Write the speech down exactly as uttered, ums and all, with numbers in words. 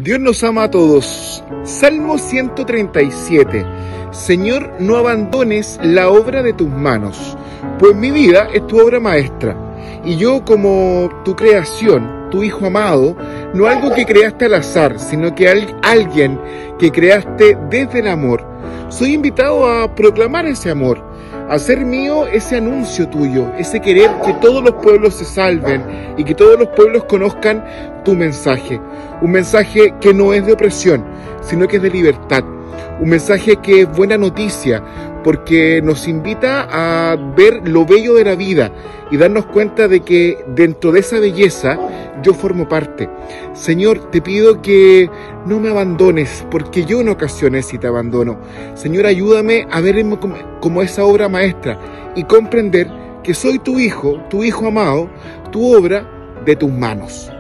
Dios nos ama a todos. Salmo ciento treinta y siete. Señor, no abandones la obra de tus manos, pues mi vida es tu obra maestra, y yo como tu creación, tu hijo amado, no algo que creaste al azar, sino que al, alguien que creaste desde el amor. Soy invitado a proclamar ese amor, a hacer mío ese anuncio tuyo, ese querer que todos los pueblos se salven y que todos los pueblos conozcan tu mensaje. Un mensaje que no es de opresión, sino que es de libertad. Un mensaje que es buena noticia, porque nos invita a ver lo bello de la vida y darnos cuenta de que dentro de esa belleza yo formo parte. Señor, te pido que no me abandones, porque yo en ocasiones sí te abandono. Señor, ayúdame a verme como, como esa obra maestra y comprender que soy tu hijo, tu hijo amado, tu obra de tus manos.